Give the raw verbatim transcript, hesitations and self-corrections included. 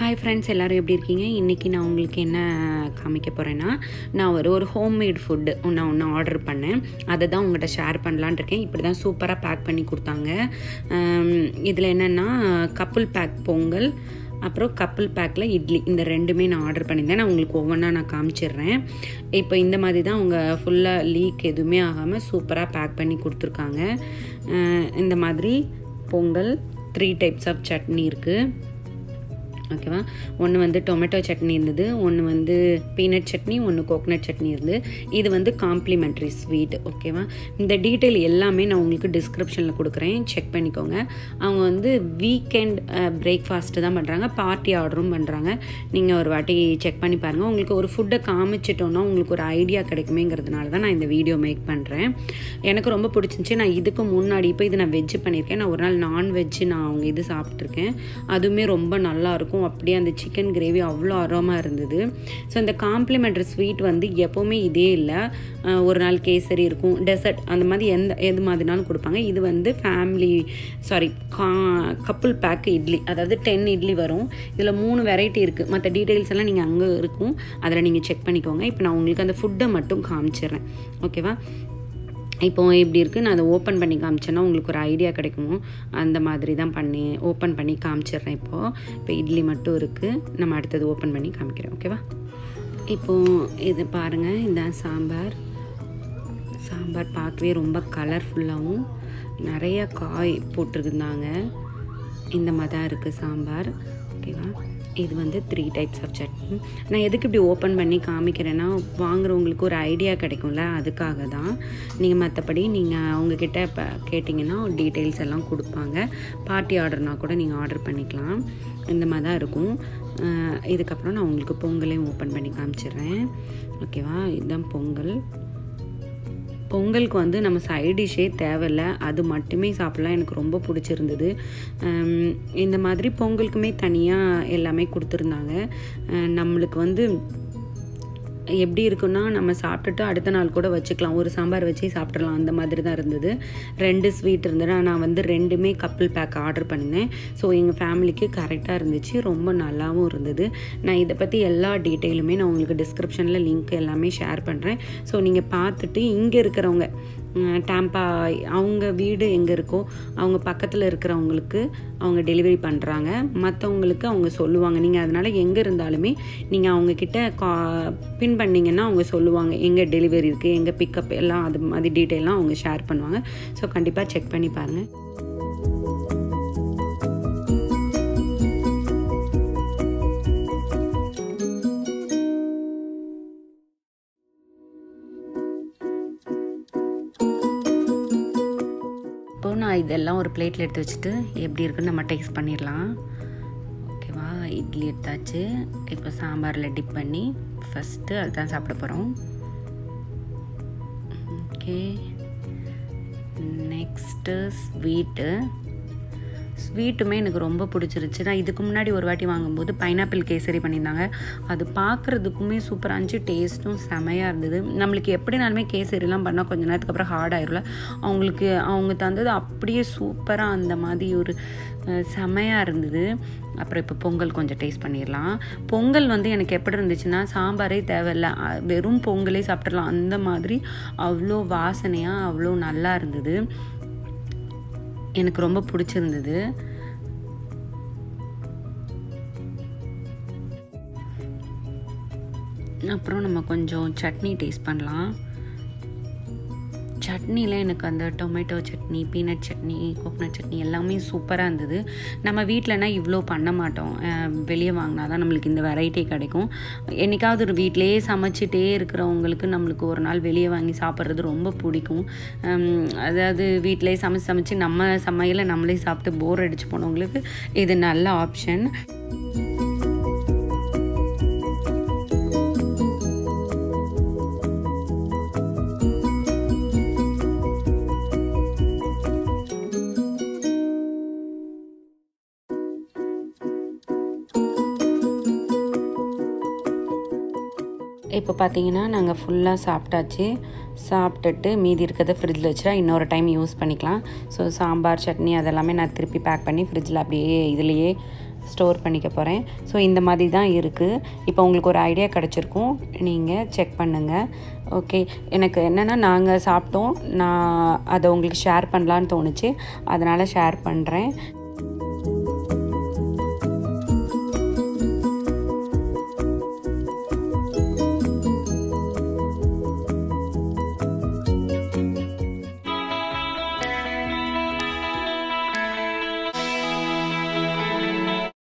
Hi friends, எல்லோரும் எப்படி இருக்கீங்க? இன்றைக்கி நான் உங்களுக்கு என்ன காமிக்க போகிறேன்னா, நான் ஒரு ஒரு ஹோம்மேட் ஃபுட்டு நான் ஒன்று ஆர்டர் பண்ணேன். அதை தான் உங்கள்கிட்ட ஷேர் பண்ணலான் இருக்கேன். இப்படி தான் சூப்பராக பேக் பண்ணி கொடுத்தாங்க. இதில் என்னென்னா கப்புள் பேக் பொங்கல், அப்புறம் கப்புள் பேக்கில் இட்லி, இந்த ரெண்டுமே நான் ஆர்டர் பண்ணியிருந்தேன். நான் உங்களுக்கு ஒவ்வொன்றா நான் காமிச்சிடுறேன். இப்போ இந்த மாதிரி தான் அவங்க ஃபுல்லாக லீக் எதுவுமே ஆகாமல் சூப்பராக பேக் பண்ணி கொடுத்துருக்காங்க. இந்த மாதிரி pongal, three types of chutney இருக்குது. ஓகேவா? ஒன்று வந்து டொமேட்டோ சட்னி இருந்தது, ஒன்று வந்து பீனட் சட்னி, ஒன்று கோகனட் சட்னி இருந்தது. இது வந்து காம்ப்ளிமெண்ட்ரி ஸ்வீட். ஓகேவா? இந்த டீட்டெயில் எல்லாமே நான் உங்களுக்கு டிஸ்கிரிப்ஷனில் கொடுக்குறேன், செக் பண்ணிக்கோங்க. அவங்க வந்து வீக்கெண்ட் பிரேக்ஃபாஸ்ட்டு தான் பண்ணுறாங்க, பார்ட்டி ஆர்டரும் பண்ணுறாங்க. நீங்கள் ஒரு வாட்டி செக் பண்ணி பாருங்கள். உங்களுக்கு ஒரு ஃபுட்டை காமிச்சிட்டோன்னா உங்களுக்கு ஒரு ஐடியா கிடைக்குமேங்கிறதுனால தான் நான் இந்த வீடியோ மேக் பண்ணுறேன். எனக்கு ரொம்ப பிடிச்சிருந்துச்சி. நான் இதுக்கு முன்னாடி இப்போ இது நான் வெஜ்ஜு பண்ணியிருக்கேன். நான் ஒரு நாள் நான்வெஜ்ஜு நான் அவங்க இது சாப்பிட்ருக்கேன். அதுவுமே ரொம்ப நல்லாயிருக்கும். அப்படியே அந்த சிக்கன் கிரேவி அவ்வளோ அரோமாக இருந்தது. ஸோ இந்த காம்ப்ளிமெண்ட்ரி ஸ்வீட் வந்து எப்போவுமே இதே இல்லை. ஒரு நாள் கேசரி இருக்கும், டெசர்ட், அந்த மாதிரி எந்த எது மாதிரினாலும் கொடுப்பாங்க. இது வந்து ஃபேமிலி சாரி கா கப்புள் பேக் இட்லி, அதாவது டென் இட்லி வரும். இதில் மூணு வெரைட்டி இருக்குது. மற்ற டீட்டெயில்ஸ் எல்லாம் நீங்கள் அங்கே இருக்கும், அதில் நீங்கள் செக் பண்ணிக்கோங்க. இப்போ நான் உங்களுக்கு அந்த ஃபுட்டை மட்டும் காமிச்சிடுறேன். ஓகேவா? இப்போ எப்படி இருக்குது, நான் அதை ஓப்பன் பண்ணி காமிச்சேன்னா உங்களுக்கு ஒரு ஐடியா கிடைக்குமோ, அந்த மாதிரி தான் பண்ணி ஓப்பன் பண்ணி காமிச்சிடுறேன். இப்போது இப்போ இட்லி மட்டும் இருக்குது. நம்ம அடுத்தது ஓப்பன் பண்ணி காமிக்கிறேன். ஓகேவா? இப்போது இது பாருங்கள், இதுதான் சாம்பார். சாம்பார் பார்க்கவே ரொம்ப கலர்ஃபுல்லாகவும் நிறைய காய் போட்டிருந்தாங்க. இந்த மாதிரி தான் இருக்குது சாம்பார். ஓகேவா? இது வந்து த்ரீ டைப்ஸ் ஆஃப் சட்னி. நான் எதுக்கு இப்படி ஓப்பன் பண்ணி காமிக்கிறேன்னா, வாங்குறவங்களுக்கு ஒரு ஐடியா கிடைக்கும்ல, அதுக்காக தான். நீங்கள் மற்றபடி நீங்கள் அவங்கக்கிட்ட இப்போ கேட்டிங்கன்னா டீட்டெயில்ஸ் எல்லாம் கொடுப்பாங்க. பார்ட்டி ஆர்டர்னால் கூட நீங்கள் ஆர்டர் பண்ணிக்கலாம். இந்த மாதிரி தான் இருக்கும். இதுக்கப்புறம் நான் உங்களுக்கு பொங்கலையும் ஓப்பன் பண்ணி காமிச்சிடுறேன். ஓகேவா? இதுதான் பொங்கல். பொங்கலுக்கு வந்து நம்ம சைட் டிஷ்ஷே தேவையில்லை, அது மட்டுமே சாப்பிட்லாம். எனக்கு ரொம்ப பிடிச்சிருந்தது. இந்த மாதிரி பொங்கலுக்குமே தனியாக எல்லாமே கொடுத்துருந்தாங்க. நம்மளுக்கு வந்து எப்படி இருக்குன்னா, நம்ம சாப்பிட்டுட்டு அடுத்த நாள் கூட வச்சுக்கலாம், ஒரு சாம்பார் வச்சு சாப்பிட்றலாம், அந்த மாதிரி தான் இருந்தது. ரெண்டு ஸ்வீட் இருந்தது. நான் வந்து ரெண்டுமே கப்புள் பேக் ஆர்டர் பண்ணியிருந்தேன். ஸோ எங்கள் ஃபேமிலிக்கு கரெக்டாக இருந்துச்சு, ரொம்ப நல்லாவும் இருந்தது. நான் இதை பற்றி எல்லா டீட்டெயிலுமே நான் உங்களுக்கு டிஸ்கிரிப்ஷனில் லிங்க் எல்லாமே ஷேர் பண்ணுறேன். ஸோ நீங்கள் பார்த்துட்டு இங்கே இருக்கிறவங்க டேம்பா அவங்க வீடு எங்கே இருக்கோ அவங்க பக்கத்தில் இருக்கிறவங்களுக்கு அவங்க டெலிவரி பண்ணுறாங்க. மற்றவங்களுக்கு அவங்க சொல்லுவாங்க. நீங்கள் அதனால் எங்கே இருந்தாலுமே நீங்கள் அவங்கக்கிட்ட கா பின் பண்ணிங்கன்னா அவங்க சொல்லுவாங்க எங்கே டெலிவரி இருக்குது, எங்கே பிக்கப், எல்லாம் அது மாதிரி டீட்டெயிலாம் அவங்க ஷேர் பண்ணுவாங்க. ஸோ கண்டிப்பாக செக் பண்ணி பாருங்கள். இப்போது நான் இதெல்லாம் ஒரு பிளேட்டில் எடுத்து வச்சுட்டு எப்படி இருக்குன்னு நம்ம டேஸ்ட் பண்ணிடலாம். ஓகேவா? இட்லி எடுத்தாச்சு. இப்போ சாம்பாரில் டிப் பண்ணி ஃபஸ்ட்டு அதுதான் சாப்பிட போகிறோம். Okay, next sweet. ஸ்வீட்டுமே எனக்கு ரொம்ப பிடிச்சிருச்சு. நான் இதுக்கு முன்னாடி ஒரு வாட்டி வாங்கும்போது பைனாப்பிள் கேசரி பண்ணியிருந்தாங்க. அது பார்க்குறதுக்குமே சூப்பராக இருந்துச்சு, டேஸ்ட்டும் செமையாக இருந்தது. நம்மளுக்கு எப்படினாலுமே கேசரிலாம் பண்ணால் கொஞ்சம் நேரத்துக்கு அப்புறம் ஹார்ட் ஆயிரும்ல, அவங்களுக்கு அவங்க தந்தது அப்படியே சூப்பராக அந்த மாதிரி ஒரு செமையாக இருந்தது. அப்புறம் இப்போ பொங்கல் கொஞ்சம் டேஸ்ட் பண்ணிடலாம். பொங்கல் வந்து எனக்கு எப்படி இருந்துச்சுன்னா, சாம்பாரே தேவையில்லை, வெறும் பொங்கலே சாப்பிட்றலாம், அந்த மாதிரி அவ்வளோ வாசனையாக அவ்வளோ நல்லா இருந்தது. எனக்கு ரொம்ப பிடிச்சிருந்தது. அப்புறம் நம்ம கொஞ்சம் சட்னி டேஸ்ட் பண்ணலாம். சட்னியில் எனக்கு அந்த tomato chutney, peanut chutney, coconut chutney எல்லாமே சூப்பராக இருந்தது. நம்ம வீட்டிலனா இவ்வளோ பண்ண மாட்டோம், வெளியே வாங்கினா தான் நம்மளுக்கு இந்த வெரைட்டி கிடைக்கும். என்றைக்காவது ஒரு வீட்டிலையே சமைச்சிட்டே இருக்கிறவங்களுக்கு நம்மளுக்கு ஒரு நாள் வெளியே வாங்கி சாப்பிட்றது ரொம்ப பிடிக்கும். அதாவது வீட்டிலையே சமைச்சு சமைச்சு நம்ம சமையலை நம்மளே சாப்பிட்டு போர் அடிச்சு போனவங்களுக்கு இது நல்ல ஆப்ஷன். இப்போ பார்த்தீங்கன்னா நாங்கள் ஃபுல்லாக சாப்பிட்டாச்சு. சாப்பிட்டுட்டு மீதி இருக்கிறத ஃப்ரிட்ஜில் வச்சுட்டா இன்னொரு டைம் யூஸ் பண்ணிக்கலாம். ஸோ சாம்பார், சட்னி அதெல்லாமே நான் திருப்பி பேக் பண்ணி ஃப்ரிட்ஜில் அப்படியே இதுலேயே ஸ்டோர் பண்ணிக்க போகிறேன். ஸோ இந்த மாதிரி தான் இருக்குது. இப்போ உங்களுக்கு ஒரு ஐடியா கிடச்சிருக்கும், நீங்கள் செக் பண்ணுங்கள். ஓகே, எனக்கு என்னென்னா நாங்கள் சாப்பிட்டோம், நான் அதை உங்களுக்கு ஷேர் பண்ணலான்னு தோணுச்சு, அதனால் ஷேர் பண்ணுறேன்.